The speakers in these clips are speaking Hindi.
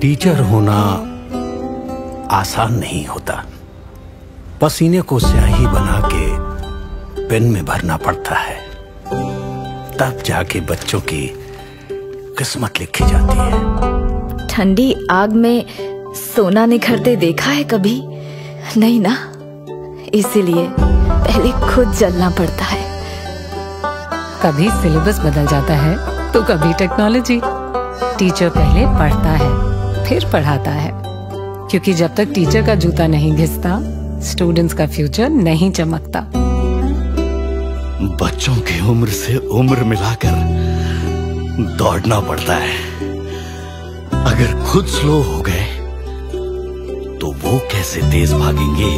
टीचर होना आसान नहीं होता। पसीने को स्याही बना के पेन में भरना पड़ता है, तब जाके बच्चों की किस्मत लिखी जाती है। ठंडी आग में सोना निखरते देखा है कभी? नहीं ना, इसीलिए पहले खुद जलना पड़ता है। कभी सिलेबस बदल जाता है तो कभी टेक्नोलॉजी। टीचर पहले पढ़ता है फिर पढ़ाता है, क्योंकि जब तक टीचर का जूता नहीं घिसता स्टूडेंट्स का फ्यूचर नहीं चमकता। बच्चों की उम्र से उम्र मिलाकर दौड़ना पड़ता है। अगर खुद स्लो हो गए तो वो कैसे तेज भागेंगे?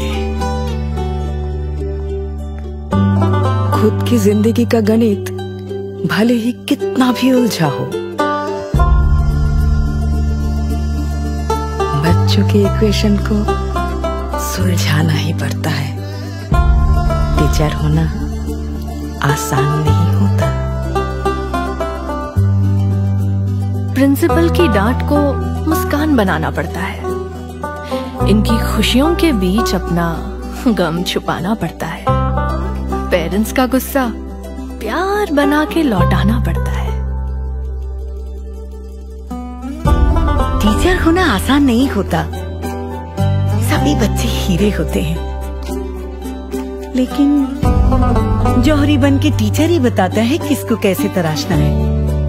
खुद की जिंदगी का गणित भले ही कितना भी उलझा हो, बच्चों के इक्वेशन को सुलझाना ही पड़ता है। टीचर होना आसान नहीं होता। प्रिंसिपल की डांट को मुस्कान बनाना पड़ता है। इनकी खुशियों के बीच अपना गम छुपाना पड़ता है। पेरेंट्स का गुस्सा प्यार बना के लौटाना पड़ता है। टीचर होना आसान नहीं होता। सभी बच्चे हीरे होते हैं, लेकिन जौहरी बन के टीचर ही बताता है किसको कैसे तराशना है।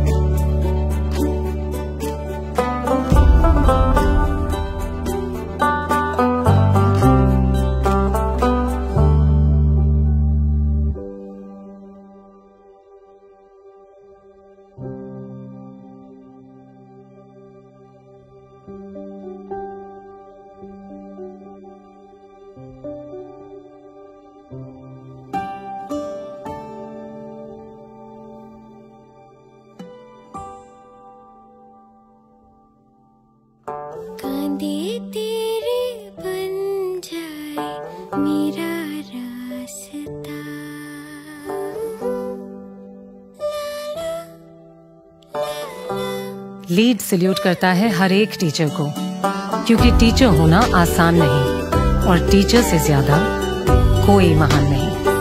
लीड सल्यूट करता है हर एक टीचर को, क्योंकि टीचर होना आसान नहीं और टीचर से ज्यादा कोई महान नहीं।